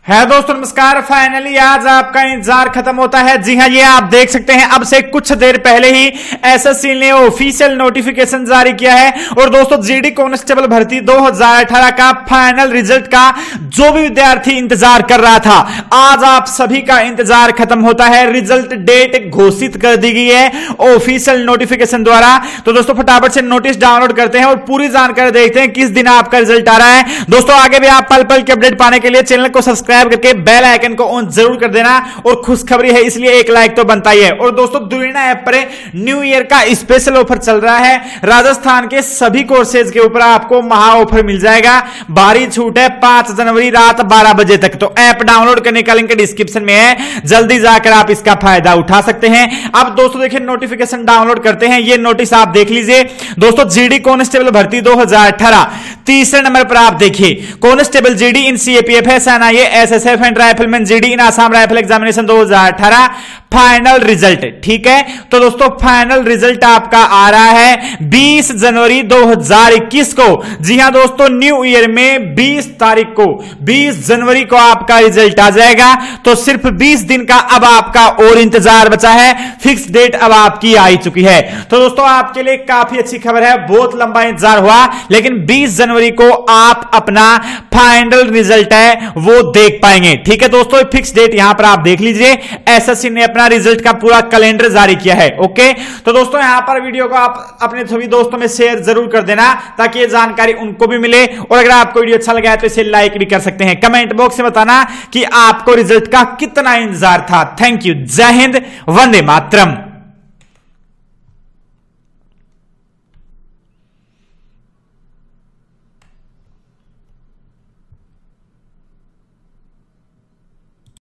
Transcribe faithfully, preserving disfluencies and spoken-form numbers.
है दोस्तों नमस्कार। फाइनली आज आपका इंतजार खत्म होता है। जी हां, ये आप देख सकते हैं अब से कुछ देर पहले ही एसएससी ने ऑफिशियल नोटिफिकेशन जारी किया है। और दोस्तों जीडी कांस्टेबल भर्ती दो हज़ार अठारह का फाइनल रिजल्ट का जो भी विद्यार्थी इंतजार कर रहा था, आज आप सभी का इंतजार खत्म होता है। रिजल्ट डेट घोषित कर दी गई है ऑफिशियल नोटिफिकेशन द्वारा। तो दोस्तों फटाफट से नोटिस डाउनलोड करते हैं और पूरी जानकारी देखते हैं किस दिन आपका रिजल्ट आ रहा है। दोस्तों आगे भी आप पल पल की अपडेट पाने के लिए चैनल को सब्सक्राइब करके बेल आइकन को ऑन जरूर कर देना। और खुशखबरी है इसलिए एक लाइक तो बनता ही है। और दोस्तों दुरीना ऐप पर न्यू ईयर का स्पेशल ऑफर चल रहा है। राजस्थान के सभी कोर्सेज के ऊपर आपको महा ऑफर मिल जाएगा। भारी छूट है पांच जनवरी रात बारह बजे तक। तो ऐप डाउनलोड करने का लिंक डिस्क्रिप्शन में है, जल्दी जाकर आप इसका फायदा उठा सकते हैं। अब दोस्तों देखिए नोटिफिकेशन डाउनलोड करते हैं। ये नोटिस आप देख लीजिए दोस्तों। जीडी कांस्टेबल भर्ती दो हज़ार अठारह तीसरे नंबर पर आप देखिए कांस्टेबल जीडी इन सीएपीएफ है, NIA, SSF and rifleman GD in Assam rifle examination दो हज़ार अठारह फाइनल रिजल्ट। ठीक है, तो दोस्तों फाइनल रिजल्ट आपका आ रहा है बीस जनवरी दो हज़ार इक्कीस को। जी हां दोस्तों, न्यू ईयर में बीस तारीख को बीस जनवरी को आपका रिजल्ट आ जाएगा। तो सिर्फ बीस दिन का अब आपका और इंतजार बचा है। फिक्स डेट अब आपकी आ ही चुकी है। तो दोस्तों आपके लिए काफी अच्छी खबर है। बहुत लंबा इंतजार हुआ लेकिन बीस जनवरी को आप अपना फाइनल रिजल्ट है वो देख पाएंगे। ठीक है दोस्तों, फिक्स डेट यहां पर आप देख लीजिए। एसएससी ने अपना रिजल्ट का पूरा कैलेंडर जारी किया है। ओके, तो दोस्तों यहां पर वीडियो को आप अपने सभी दोस्तों में शेयर जरूर कर देना ताकि ये जानकारी उनको भी मिले। और अगर आपको वीडियो अच्छा लगा है तो इसे लाइक भी कर सकते हैं। कमेंट बॉक्स में बताना कि आपको रिजल्ट का कितना इंतजार था। Thank you. जय हिंद, वंदे मातरम।